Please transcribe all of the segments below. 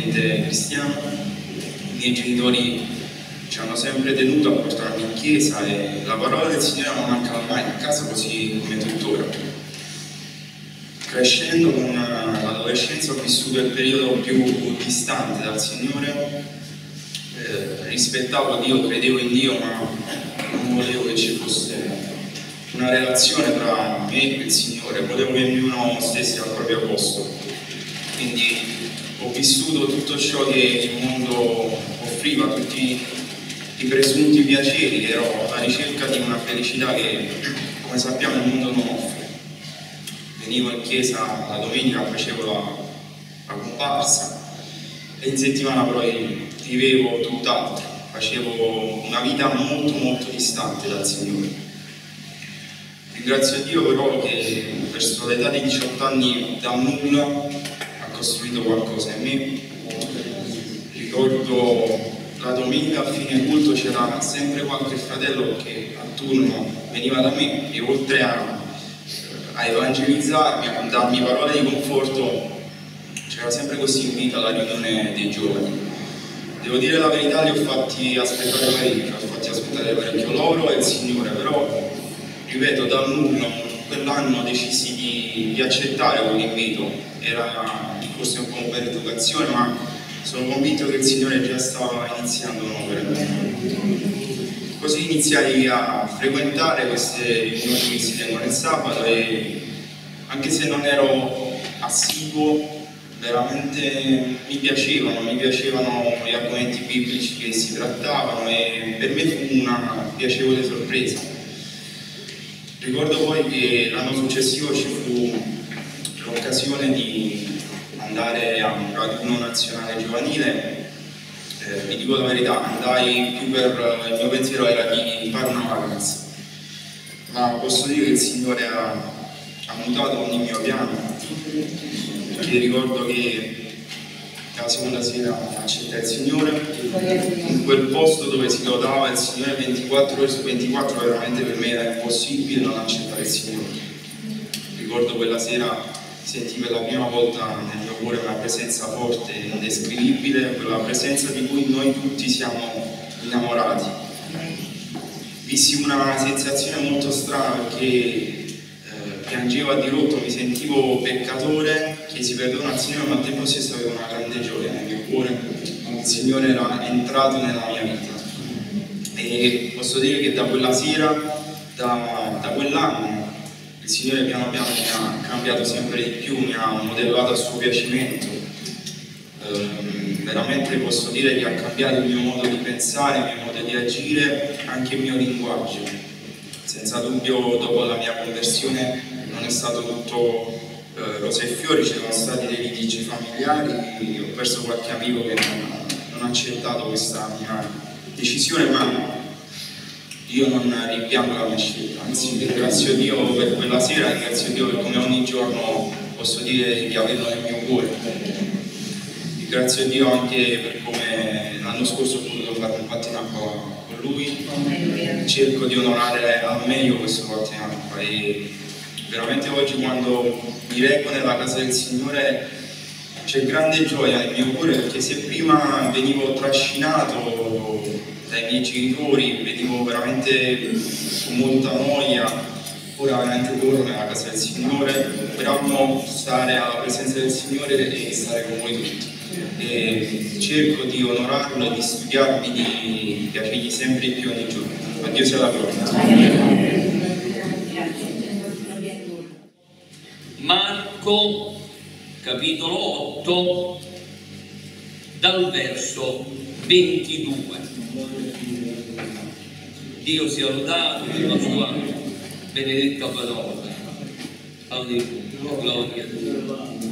ambiente cristiano. I miei genitori ci hanno sempre tenuto a portarmi in chiesa e la parola del Signore non mancava mai a casa, così come tuttora. Crescendo con l'adolescenza ho vissuto il periodo più distante dal Signore. Rispettavo Dio, credevo in Dio, ma non volevo che ci fosse una relazione tra me e il Signore, volevo che ognuno stesse al proprio posto. Quindi ho vissuto tutto ciò che il mondo offriva, tutti i presunti piaceri, ero alla ricerca di una felicità che, come sappiamo, il mondo non offre. Venivo in chiesa la domenica, facevo la comparsa e in settimana poi vivevo tutt'altro, facevo una vita molto molto distante dal Signore. Ringrazio Dio però che verso l'età di 18 anni da nulla ha costruito qualcosa in me. Ricordo la domenica a fine culto c'era sempre qualche fratello che a turno veniva da me e oltre a evangelizzarmi, a darmi parole di conforto, c'era sempre questo invito alla riunione dei giovani. Devo dire la verità, li ho fatti aspettare parecchio loro e il Signore, però, ripeto, dal nulla, quell'anno decisi di accettare quell'invito. Era forse un po' per educazione, ma sono convinto che il Signore già stava iniziando un'opera. Così iniziai a frequentare queste riunioni che si tengono il sabato e anche se non ero assiduo, veramente mi piacevano gli argomenti biblici che si trattavano e per me fu una piacevole sorpresa. Ricordo poi che l'anno successivo ci fu l'occasione di andare a un raduno nazionale giovanile. Vi dico la verità, andai più per il mio pensiero era di fare una vacanza, ma posso dire che il Signore ha mutato ogni mio piano. Perché ricordo che la seconda sera accettai il Signore in quel posto dove si lodava il Signore 24 ore su 24, veramente per me era impossibile non accettare il Signore. Ricordo quella sera sentii per la prima volta nel mio cuore una presenza forte, indescrivibile, quella presenza di cui noi tutti siamo innamorati. Vissi una sensazione molto strana perché piangevo a dirotto, mi sentivo peccatore, chiesi perdono al Signore, ma al tempo stesso avevo una grande gioia nel mio cuore. Il Signore era entrato nella mia vita e posso dire che da quella sera, da quell'anno, il Signore piano piano mi ha cambiato sempre di più, mi ha modellato a suo piacimento. Veramente posso dire che ha cambiato il mio modo di pensare, il mio modo di agire, anche il mio linguaggio. Senza dubbio dopo la mia conversione non è stato tutto rose e fiori, ci sono stati dei litigi familiari, ho perso qualche amico che non ha accettato questa mia decisione, ma io non rimpiango la mia scelta, anzi ringrazio Dio per quella sera, ringrazio Dio per come ogni giorno posso dire di averlo nel mio cuore. Ringrazio Dio anche per come l'anno scorso ho potuto fare un battinacqua con lui, cerco di onorare al meglio questo battinacqua e veramente oggi quando mi reco nella casa del Signore c'è grande gioia nel mio cuore, perché se prima venivo trascinato dai miei genitori, venivo veramente con molta noia, ora veramente corro nella casa del Signore, per amo stare alla presenza del Signore e stare con voi tutti. E cerco di onorarlo e di studiarmi, di piacergli sempre di più ogni giorno. A Dio sia la gloria. Marco, capitolo 8, dal verso 22. Dio sia lodato per la sua benedetta parola. Alleluia, gloria a Dio.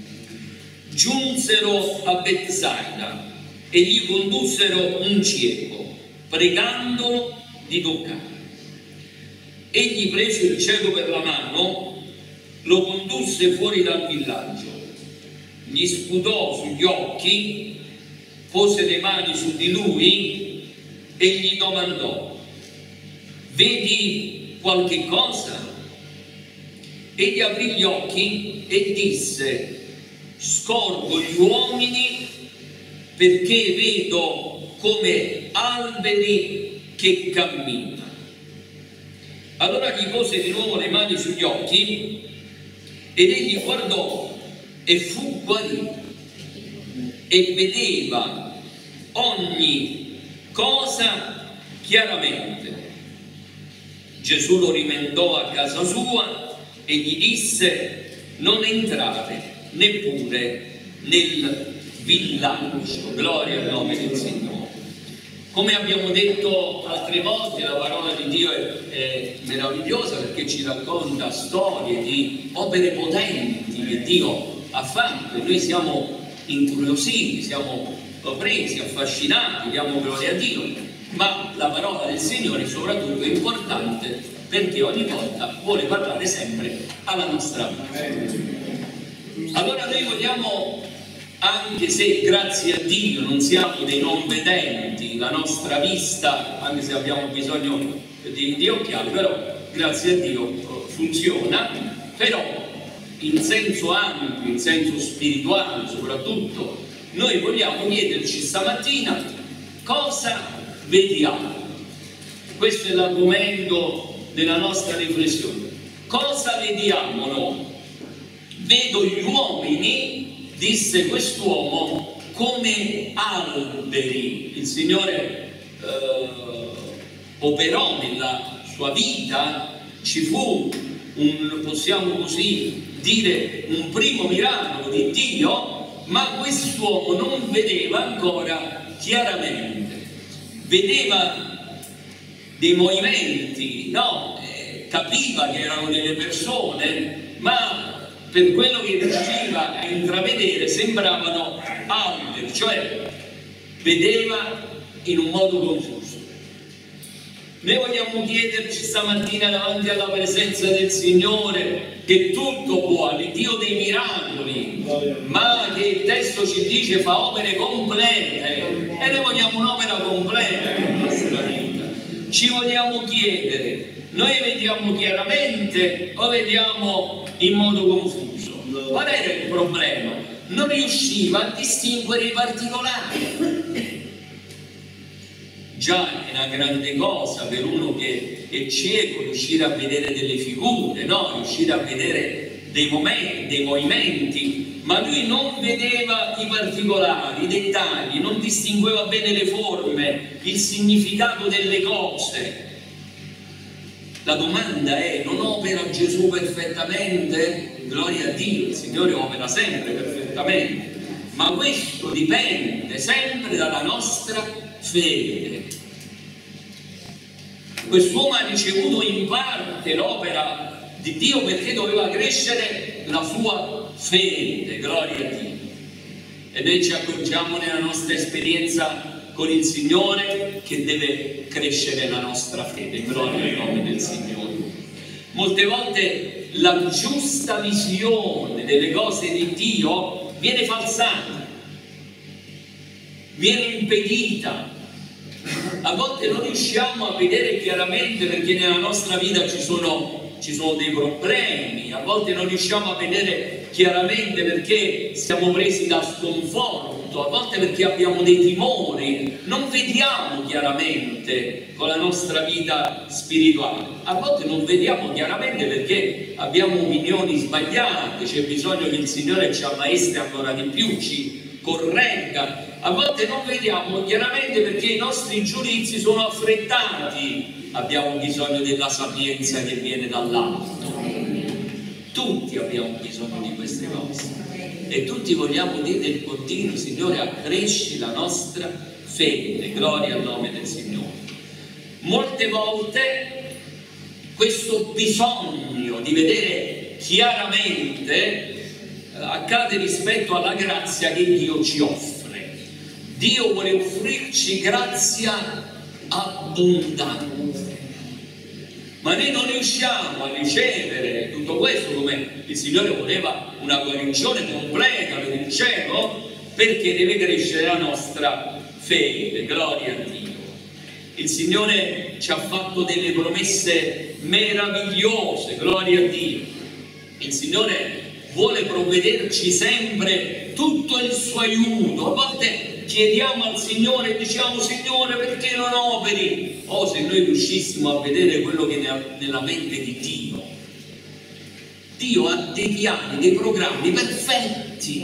Giunsero a Betsaida e gli condussero un cieco, pregandolo di toccare. Egli prese il cieco per la mano, lo condusse fuori dal villaggio, gli sputò sugli occhi, pose le mani su di lui e gli domandò: vedi qualche cosa? Egli aprì gli occhi e disse: scorgo gli uomini perché vedo come alberi che camminano. Allora gli pose di nuovo le mani sugli occhi ed egli guardò e fu guarito e vedeva ogni cosa chiaramente. Gesù lo rimandò a casa sua e gli disse: non entrare neppure nel villaggio. Gloria al nome del Signore. Come abbiamo detto altre volte, la parola di Dio è meravigliosa perché ci racconta storie di opere potenti che Dio ha fatto e noi siamo incuriositi, siamo presi, affascinati, diamo gloria a Dio, ma la parola del Signore soprattutto è importante perché ogni volta vuole parlare sempre alla nostra vita. Allora noi vogliamo, anche se grazie a Dio non siamo dei non vedenti, la nostra vista, anche se abbiamo bisogno di occhiali, però grazie a Dio funziona, però in senso ampio, in senso spirituale soprattutto, noi vogliamo chiederci stamattina cosa vediamo. Questo è l'argomento della nostra riflessione. Cosa vediamo noi? Vedo gli uomini, disse quest'uomo, come alberi. Il Signore operò nella sua vita, ci fu possiamo così dire, un primo miracolo di Dio, ma quest'uomo non vedeva ancora chiaramente, vedeva dei movimenti, no? Capiva che erano delle persone, ma per quello che riusciva a intravedere sembravano alberi, cioè vedeva in un modo confuso. Noi vogliamo chiederci stamattina davanti alla presenza del Signore, che tutto può, il Dio dei miracoli, ma che il testo ci dice fa opere complete, e noi vogliamo un'opera completa nella nostra vita. Ci vogliamo chiedere, noi vediamo chiaramente o vediamo in modo confuso? Qual era il problema? Non riusciva a distinguere i particolari. Già è una grande cosa per uno che è cieco riuscire a vedere delle figure, no? Riuscire a vedere dei momenti, dei movimenti, ma lui non vedeva i particolari, i dettagli, non distingueva bene le forme, il significato delle cose. La domanda è: non opera Gesù perfettamente? Gloria a Dio, il Signore opera sempre perfettamente, ma questo dipende sempre dalla nostra fede. Quest'uomo ha ricevuto in parte l'opera di Dio perché doveva crescere la sua fede, gloria a Dio. E noi ci accorgiamo nella nostra esperienza con il Signore che deve crescere la nostra fede, gloria al nome del Signore. Molte volte la giusta visione delle cose di Dio viene falsata, viene impedita. A volte non riusciamo a vedere chiaramente perché nella nostra vita ci sono dei problemi, a volte non riusciamo a vedere chiaramente perché siamo presi da sconforto, a volte perché abbiamo dei timori, non vediamo chiaramente con la nostra vita spirituale, a volte non vediamo chiaramente perché abbiamo opinioni sbagliate, c'è bisogno che il Signore ci ammaestri ancora di più, ci corregga. A volte non vediamo chiaramente perché i nostri giudizi sono affrettati, abbiamo bisogno della sapienza che viene dall'alto. Tutti abbiamo bisogno di queste cose e tutti vogliamo dire del continuo: Signore, accresci la nostra fede, gloria al nome del Signore. Molte volte questo bisogno di vedere chiaramente accade rispetto alla grazia che Dio ci offre. Dio vuole offrirci grazia abbondante, ma noi non riusciamo a ricevere tutto questo come il Signore voleva una guarigione completa per il cielo, perché deve crescere la nostra fede, gloria a Dio. Il Signore ci ha fatto delle promesse meravigliose, gloria a Dio. Il Signore vuole provvederci sempre tutto il suo aiuto. A volte chiediamo al Signore e diciamo: Signore, perché non operi? Oh, se noi riuscissimo a vedere quello che è nella mente di Dio. Dio ha dei piani, dei programmi perfetti.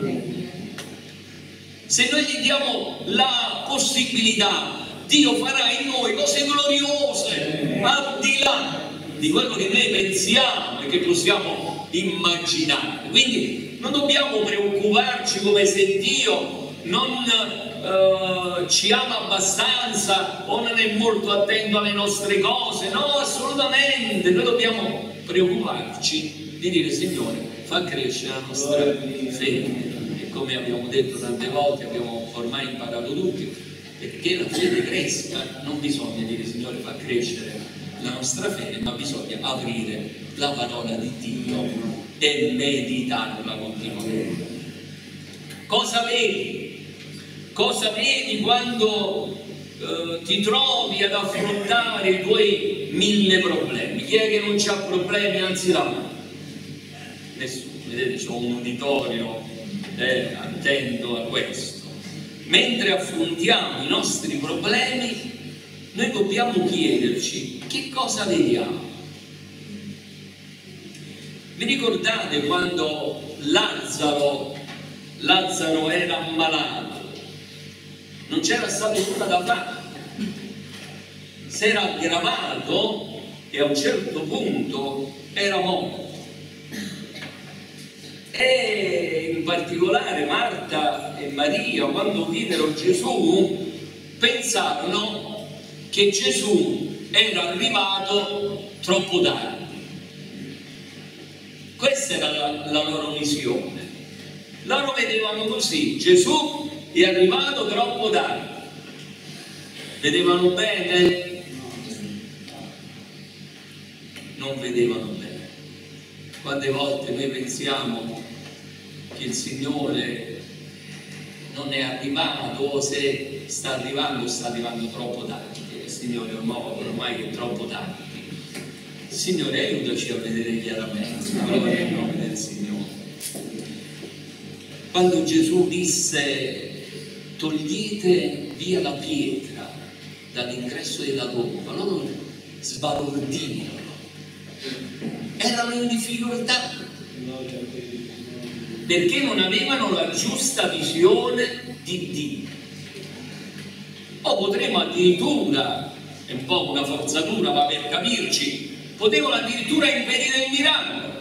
Se noi gli diamo la possibilità, Dio farà in noi cose gloriose, al di là di quello che noi pensiamo e che possiamo immaginare. Quindi non dobbiamo preoccuparci come se Dio non ci ama abbastanza o non è molto attento alle nostre cose. No, assolutamente. Noi dobbiamo preoccuparci di dire: Signore, fa crescere la nostra fede. E come abbiamo detto tante volte, abbiamo ormai imparato tutti, perché la fede cresca non bisogna dire: Signore, fa crescere la nostra fede, ma bisogna aprire la parola di Dio e meditarla continuamente. Cosa vedi? Cosa vedi quando ti trovi ad affrontare i tuoi 1000 problemi? Chi è che non ha problemi? Anzi la mano. Nessuno. Vedete, c'ho un uditorio attento a questo. Mentre affrontiamo i nostri problemi, noi dobbiamo chiederci: che cosa vediamo? Vi ricordate quando Lazzaro era ammalato? Non c'era stato nulla da fare, si era aggravato e a un certo punto era morto. E in particolare Marta e Maria, quando videro Gesù, pensarono che Gesù era arrivato troppo tardi. Questa era la loro visione. Loro vedevano così: Gesù è arrivato troppo tardi. Vedevano bene? Non vedevano bene. Quante volte noi pensiamo che il Signore non è arrivato, o se sta arrivando troppo tardi. Il Signore ormai è troppo tardi. Signore, aiutaci a vedere chiaramente. Gloria al nome del Signore. Quando Gesù disse: togliete via la pietra dall'ingresso della tomba, loro sbalordirono, erano in difficoltà perché non avevano la giusta visione di Dio. O potremmo addirittura, è un po' una forzatura ma per capirci, potevano addirittura impedire il miracolo.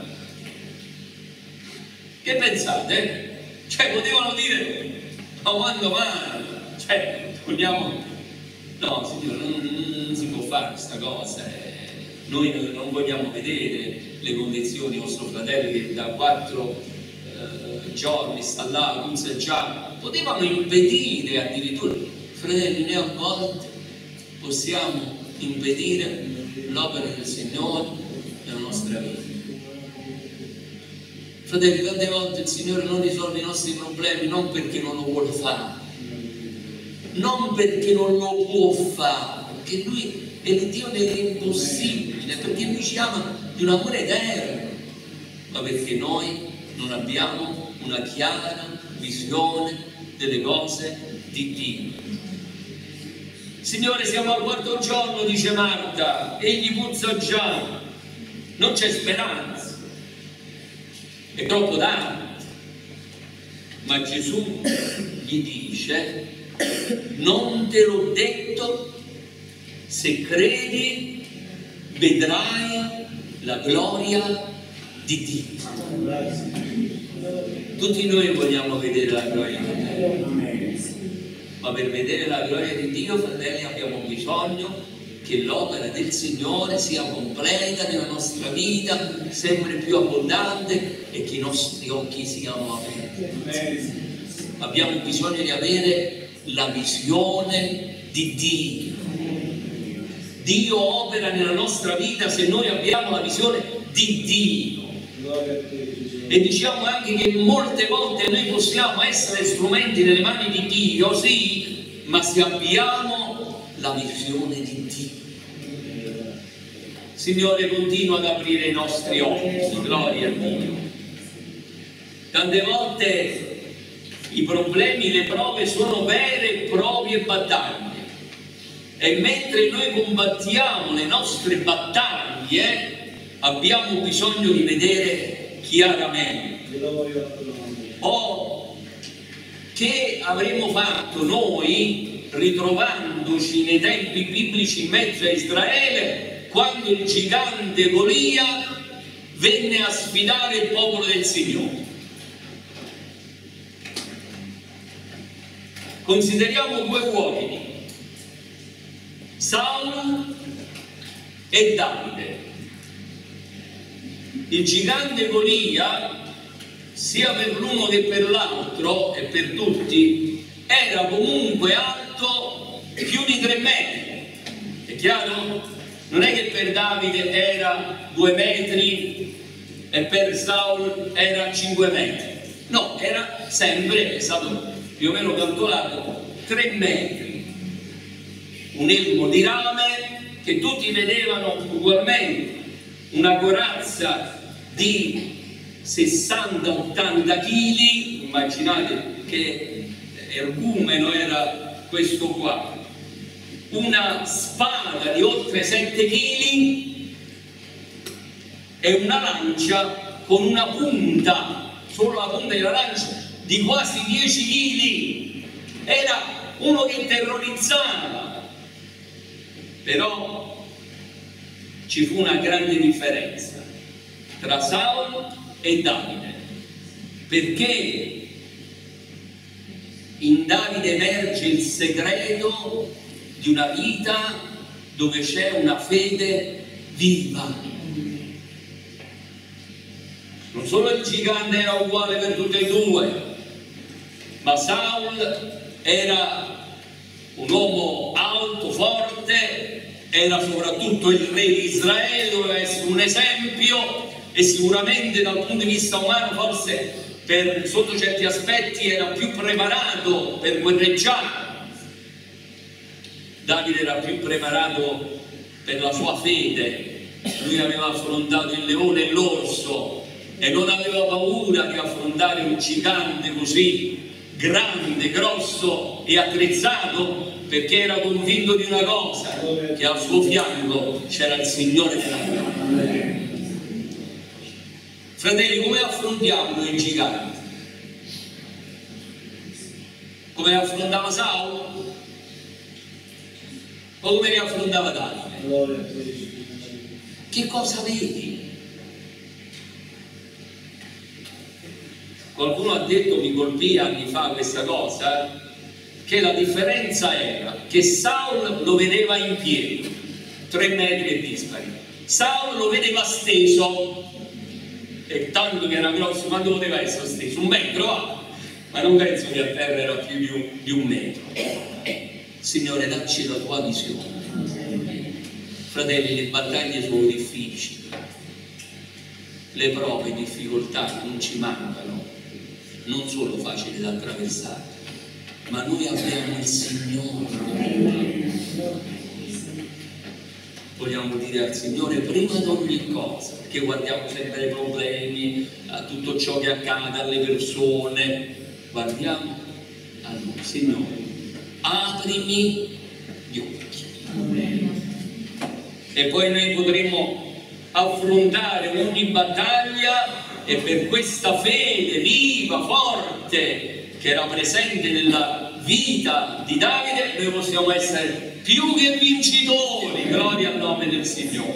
Che pensate? Cioè potevano dire: ma quando mai? Cioè, vogliamo... No, Signore, non si può fare questa cosa. Noi non vogliamo vedere le condizioni di vostro fratello che da 4 giorni sta là, puzza già. Potevano impedire addirittura. Fratelli, noi a volte possiamo impedire l'opera del Signore nella nostra vita. Fratelli, tante volte il Signore non risolve i nostri problemi non perché non lo vuole fare, non perché non lo può fare, perché Lui è il Dio dell'impossibile, perché Lui ci ama di un amore eterno, ma perché noi non abbiamo una chiara visione delle cose di Dio. Signore, siamo al 4° giorno, dice Marta, egli puzza già, non c'è speranza. È troppo tardi. Ma Gesù gli dice: non te l'ho detto, se credi vedrai la gloria di Dio. Tutti noi vogliamo vedere la gloria di Dio, ma per vedere la gloria di Dio, fratelli, abbiamo bisogno che l'opera del Signore sia completa nella nostra vita, sempre più abbondante, e che i nostri occhi siano aperti. Abbiamo bisogno di avere la visione di Dio. Dio opera nella nostra vita se noi abbiamo la visione di Dio. E diciamo anche che molte volte noi possiamo essere strumenti nelle mani di Dio, sì, ma se abbiamo la visione di Dio. Signore, continua ad aprire i nostri occhi, gloria a Dio. Tante volte i problemi, le prove sono vere e proprie battaglie. E mentre noi combattiamo le nostre battaglie, abbiamo bisogno di vedere chiaramente che avremmo fatto noi ritrovandoci nei tempi biblici in mezzo a Israele, quando il gigante Golia venne a sfidare il popolo del Signore. Consideriamo due uomini, Saul e Davide. Il gigante Golia, sia per l'uno che per l'altro e per tutti, era comunque alto più di 3 metri. È chiaro? Non è che per Davide era 2 metri e per Saul era 5 metri. No, era sempre, è stato più o meno calcolato, 3 metri. Un elmo di rame che tutti vedevano ugualmente, una corazza di 60-80 kg, immaginate che ergumeno era questo qua, una spada di oltre 7 kg e una lancia con una punta, solo la punta della lancia, di quasi 10 kg. Era uno che terrorizzava. Però ci fu una grande differenza tra Saul e Davide, perché in Davide emerge il segreto di una vita dove c'è una fede viva. Non solo il gigante era uguale per tutti e due, ma Saul era un uomo alto, forte, era soprattutto il re di Israele, doveva essere un esempio e sicuramente dal punto di vista umano forse sotto certi aspetti era più preparato per guerreggiare. Davide era più preparato per la sua fede, lui aveva affrontato il leone e l'orso e non aveva paura di affrontare un gigante così grande, grosso e attrezzato, perché era convinto di una cosa, che al suo fianco c'era il Signore della gloria. Fratelli, come affrontiamo noi i giganti? Come affrontava Saul? O come li affrontava Davide? Che cosa vedi? Qualcuno ha detto, mi colpì anni fa questa cosa, che la differenza era che Saul lo vedeva in piedi, 3 metri e dispari. Saul lo vedeva steso, e tanto che era grosso, quanto poteva essere steso? 1 metro, ma non penso che a terra era più di 1 metro. Signore, dacci la tua visione. Fratelli, le battaglie sono difficili, le prove e difficoltà non ci mancano, non sono facili da attraversare, ma noi abbiamo il Signore. Vogliamo dire al Signore prima di ogni cosa, perché guardiamo sempre ai problemi, a tutto ciò che accade, alle persone, guardiamo a Lui. Signore, aprimi gli occhi. E poi noi potremo affrontare ogni battaglia, e per questa fede viva, forte, che era presente nella vita di Davide, noi possiamo essere più che vincitori. Gloria al nome del Signore.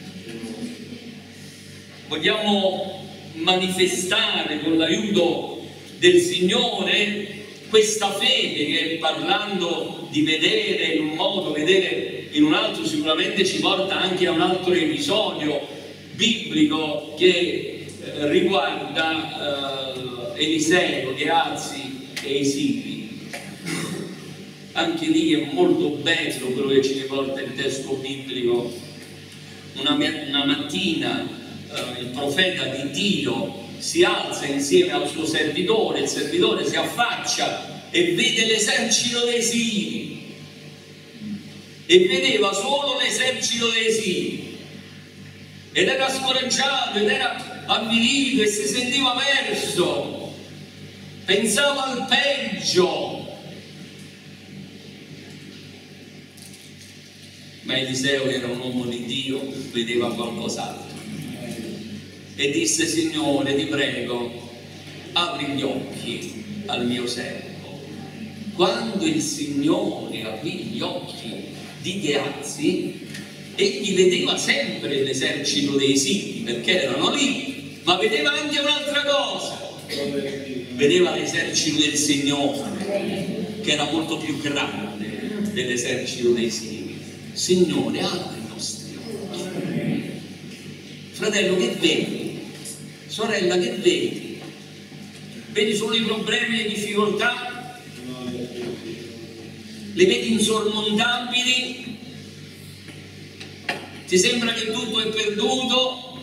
Vogliamo manifestare con l'aiuto del Signore questa fede che, parlando di vedere in un modo, vedere in un altro, sicuramente ci porta anche a un altro episodio biblico che riguarda Eliseo, Gehazi e Isiri. Anche lì è molto bello quello che ci riporta il testo biblico. Una mattina il profeta di Dio si alza insieme al suo servitore, il servitore si affaccia e vede l'esercito dei Siri, e vedeva solo l'esercito dei Siri, ed era scoraggiato, ed era avvilito e si sentiva perso. pensavo al peggio. Ma Eliseo, che era un uomo di Dio, vedeva qualcos'altro e disse: Signore, ti prego, apri gli occhi al mio servo. Quando il Signore aprì gli occhi di Gehazi, egli vedeva sempre l'esercito dei Siti, perché erano lì, ma vedeva anche un'altra cosa. Vedeva l'esercito del Signore, che era molto più grande dell'esercito dei Siti. Signore, apri i nostri occhi. Fratello, che vedi? Sorella, che vedi? Vedi solo i problemi e le difficoltà? Le vedi insormontabili? Ti sembra che tutto è perduto?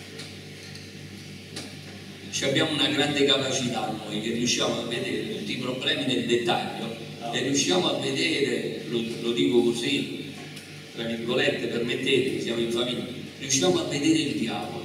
Abbiamo una grande capacità noi, che riusciamo a vedere tutti i problemi nel dettaglio e riusciamo a vedere, lo dico così, tra virgolette, permettetemi, siamo in famiglia, riusciamo a vedere il diavolo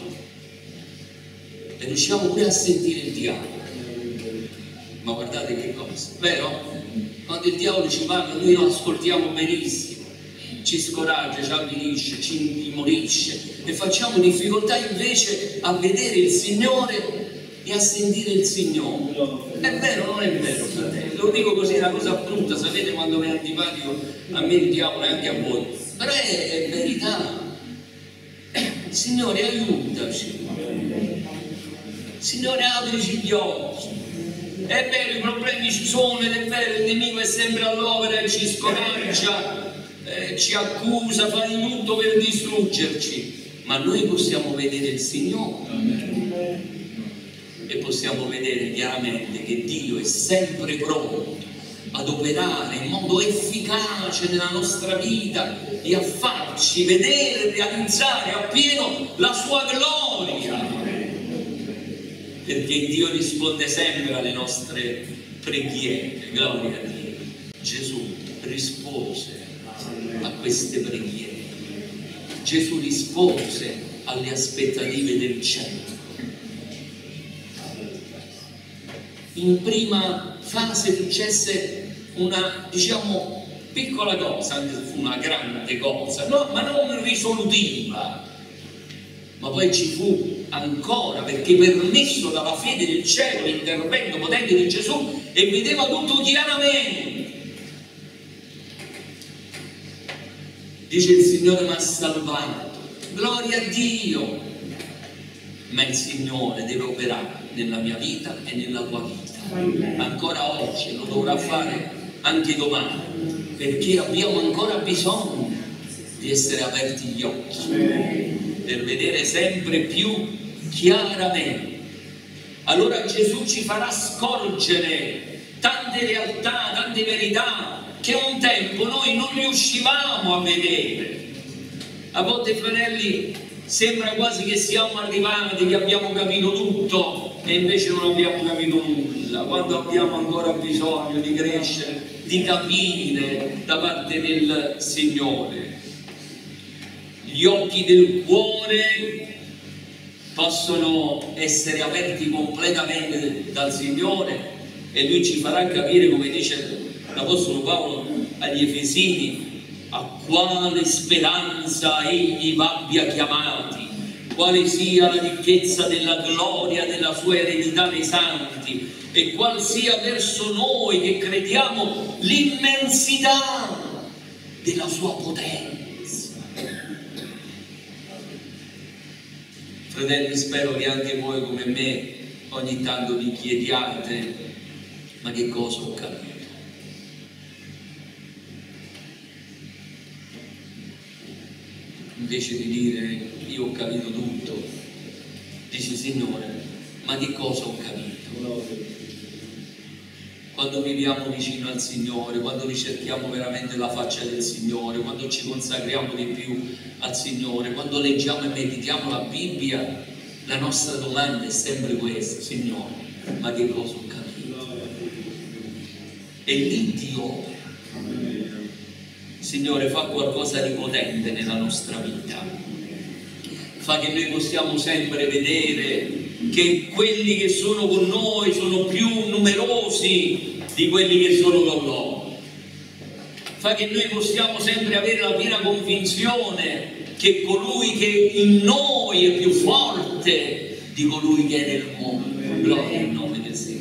e riusciamo pure a sentire il diavolo. Ma guardate che cosa, vero? Quando il diavolo ci parla noi lo ascoltiamo benissimo, ci scoraggia, ci avvilisce, ci intimorisce e facciamo difficoltà invece a vedere il Signore e a sentire il Signore. È vero, non è vero, fratello? Lo dico così, è una cosa brutta, sapete quando mi è antipatico a me il diavolo e anche a voi, però è verità. Signore, aiutaci. Signore, aprici gli occhi. È vero, i problemi ci sono ed è vero, il nemico è sempre all'opera e ci scoraggia, ci accusa, fa di tutto per distruggerci, ma noi possiamo vedere il Signore e possiamo vedere chiaramente che Dio è sempre pronto ad operare in modo efficace nella nostra vita e a farci vedere e realizzare appieno la sua gloria, perché Dio risponde sempre alle nostre preghiere. Gloria a Dio. Gesù rispose a queste preghiere, Gesù rispose alle aspettative del cielo. In prima fase successe una, diciamo, piccola cosa, anche se fu una grande cosa, no, ma non risolutiva, ma poi ci fu ancora, perché permesso dalla fede del cielo l'intervento potente di Gesù e vedeva tutto chiaramente. Dice: il Signore mi ha salvato, gloria a Dio, ma il Signore deve operare nella mia vita e nella tua vita. Ancora oggi lo dovrà fare anche domani, perché abbiamo ancora bisogno di essere aperti gli occhi per vedere sempre più chiaramente. Allora Gesù ci farà scorgere tante realtà, tante verità che un tempo noi non riuscivamo a vedere. A volte, fratelli, sembra quasi che siamo arrivati, che abbiamo capito tutto e invece non abbiamo capito nulla, quando abbiamo ancora bisogno di crescere, di capire da parte del Signore. Gli occhi del cuore possono essere aperti completamente dal Signore e Lui ci farà capire, come dice l'Apostolo Paolo agli Efesini, a quale speranza Egli v'abbia chiamati, quale sia la ricchezza della gloria della sua eredità nei santi e qual sia verso noi che crediamo l'immensità della sua potenza. Fratelli, spero che anche voi come me ogni tanto vi chiediate: ma che cosa ho capito? Invece di dire io ho capito tutto, dici: Signore, ma che cosa ho capito? Quando viviamo vicino al Signore, quando ricerchiamo veramente la faccia del Signore, quando ci consacriamo di più al Signore, quando leggiamo e meditiamo la Bibbia, la nostra domanda è sempre questa: Signore, ma che cosa ho capito? E lì Dio opera. Signore, fa qualcosa di potente nella nostra vita, fa che noi possiamo sempre vedere che quelli che sono con noi sono più numerosi di quelli che sono con loro. Fa che noi possiamo sempre avere la piena convinzione che colui che in noi è più forte di colui che è nel mondo. Gloria al nome del Signore.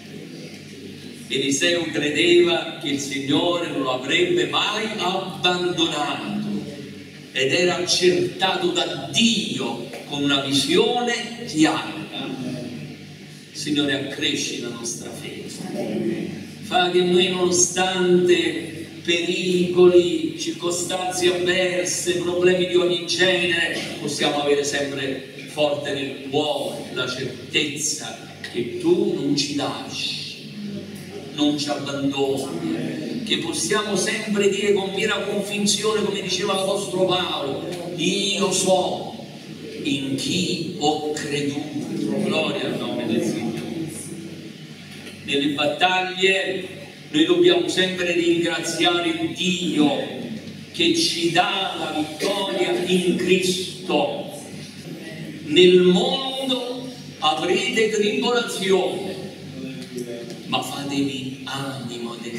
Eliseo credeva che il Signore non lo avrebbe mai abbandonato ed era accertato da Dio con una visione chiara. Signore, accresci la nostra fede. Fa che noi, nonostante pericoli, circostanze avverse, problemi di ogni genere, possiamo avere sempre forte nel cuore la certezza che tu non ci lasci, non ci abbandoni, che possiamo sempre dire con piena convinzione, come diceva l'Apostolo Paolo: io so in chi ho creduto. Gloria al nome del Signore. Nelle battaglie noi dobbiamo sempre ringraziare Dio che ci dà la vittoria in Cristo. Nel mondo avrete tribolazione, ma fatevi animo ed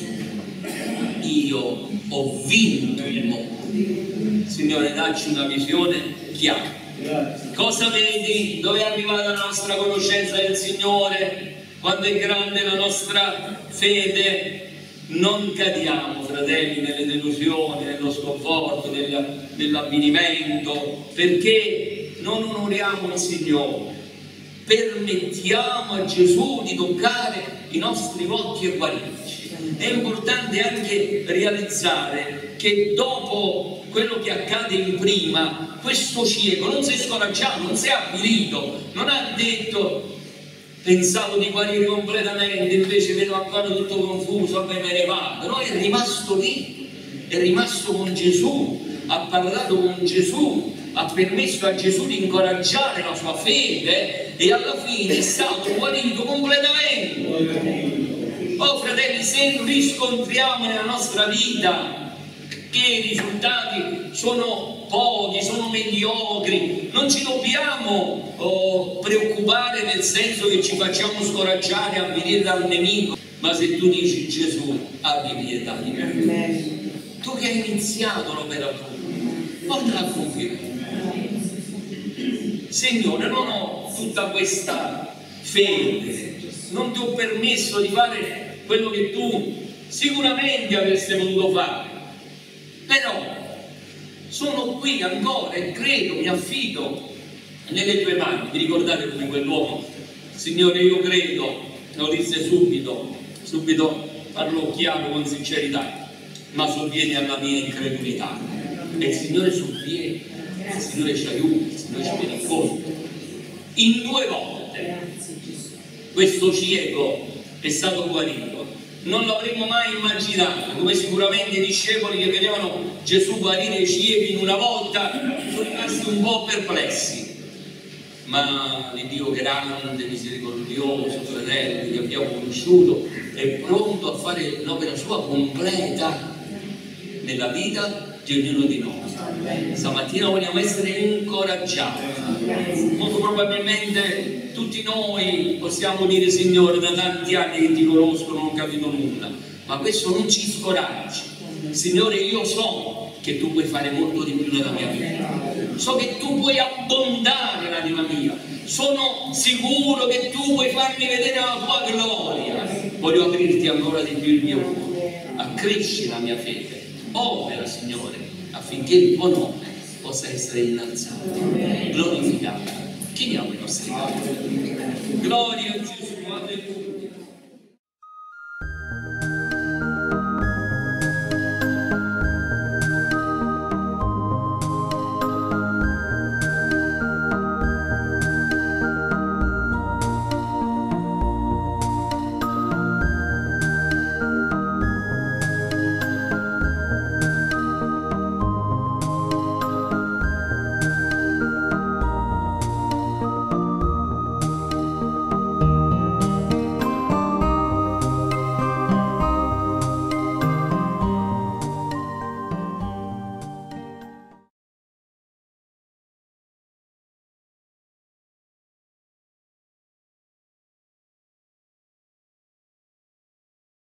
io ho vinto il mondo. Signore, dacci una visione chiara. Cosa vedi? Dove è arrivata la nostra conoscenza del Signore? Quando è grande la nostra fede? Non cadiamo, fratelli, nelle delusioni, nello sconforto, nell'avvenimento, perché non onoriamo il Signore. Permettiamo a Gesù di toccare i nostri occhi e guarirci. È importante anche realizzare che dopo quello che accade in prima, questo cieco non si è scoraggiato, non si è avvilito, non ha detto: pensavo di guarire completamente, invece vedo ancora tutto confuso, vabbè, me ne vado. No, è rimasto lì, è rimasto con Gesù, ha parlato con Gesù, ha permesso a Gesù di incoraggiare la sua fede e alla fine è stato guarito completamente. Oh fratelli, se riscontriamo nella nostra vita che i risultati sono pochi, sono mediocri, non ci dobbiamo preoccupare nel senso che ci facciamo scoraggiare a venire dal nemico, ma se tu dici: Gesù, abbi pietà di me, tu che hai iniziato l'opera tua, portala a compimento. Signore, non ho tutta questa fede, non ti ho permesso di fare quello che tu sicuramente avresti voluto fare, però sono qui ancora e credo, mi affido nelle tue mani. Vi ricordate come quell'uomo: Signore, io credo, lo disse subito parlò chiaro, con sincerità, ma sovvieni alla mia incredulità. E il Signore sovviene, il Signore ci aiuta, il Signore ci viene incontro. In 2 volte questo cieco è stato guarito. Non l'avremmo mai immaginato, come sicuramente i discepoli che vedevano Gesù guarire i ciechi in una volta sono rimasti un po' perplessi. Ma l'Iddio grande, misericordioso, fratelli, che abbiamo conosciuto, è pronto a fare l'opera sua completa nella vita di ognuno di noi. Stamattina vogliamo essere incoraggiati. Molto probabilmente tutti noi possiamo dire: Signore, da tanti anni che ti conosco, non ho capito nulla, ma questo non ci scoraggi. Signore, io so che tu puoi fare molto di più nella mia vita, so che tu puoi abbondare l'anima mia, sono sicuro che tu puoi farmi vedere la tua gloria. Voglio aprirti ancora di più il mio cuore, accresci la mia fede, opera, Signore, affinché il tuo nome possa essere innalzato, glorificato. Chiediamo i nostri padri. Gloria a Gesù, alleluia.